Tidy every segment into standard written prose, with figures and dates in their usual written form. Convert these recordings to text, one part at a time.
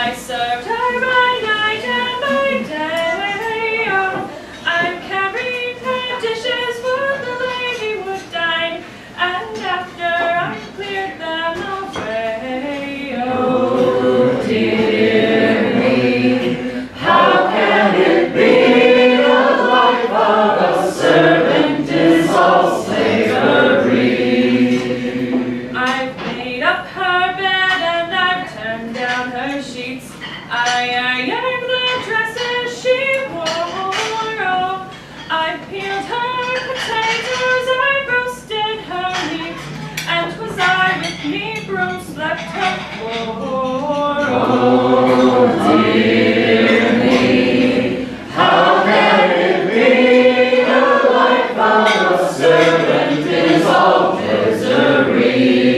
I served her by night and by day. Oh, I carried her dishes for the lady would dine, and after I cleared them away. Oh, dear me, how can it be the life of a servant is all slavery? I've made up her bed and I've turned down her sheets. I ironed the dresses she wore. Oh, I peeled her potatoes, I roasted her meat, and 'twas I with me broom swept her floor. Oh, dear me, how can it be the life of a servant is all misery?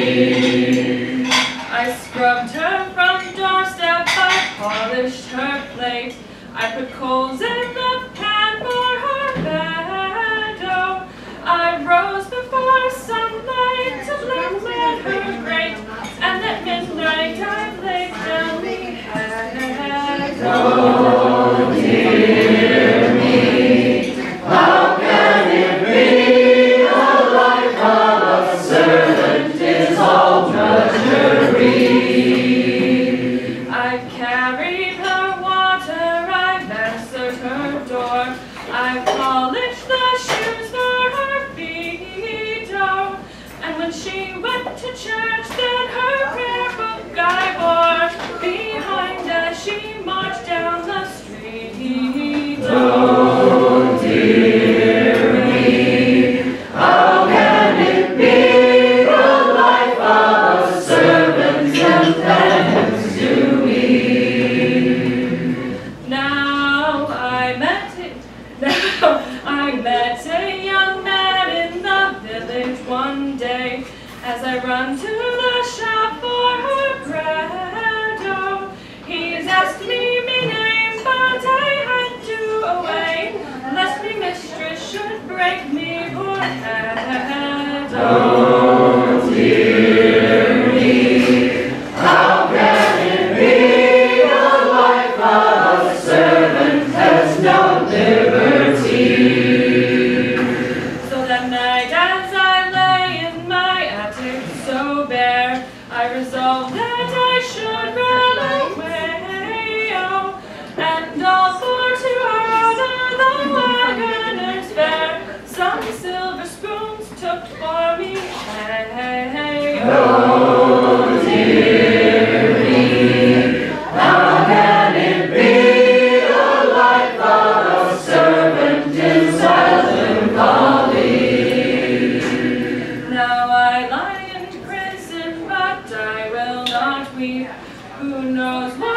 I scrubbed her front doorstep, I polished her plate, I put coals in the pan for her bed. Oh, I rose before sunlight to let her grate, and at midnight I laid down the head. Oh, dear me, how can it be the life of a servant is all drudgery? I've carried her water, I've mastered her door, I've polished the shoes for her feet. Oh, and when she went to church, then her prayer book I bore behind as she marched down the street. Oh, dear me, how can it be the life of a servant and thanks to me? Now I met a young man in the village one day, as I run to the shop for her bread. Oh, he's asked me my name, but I had to away, lest me mistress should break me poor head. Oh, dear me, how can it be the life of a servant has no liberty? So that night as I lay in my attic so bare, I resolved that I should run away. Oh, and all for to order the wagoner's fare, some silver spoons took for me. Hey, oh, dear me, how can it be the life of a servant is melancholy? Now I lie in prison, but I will not weep. Who knows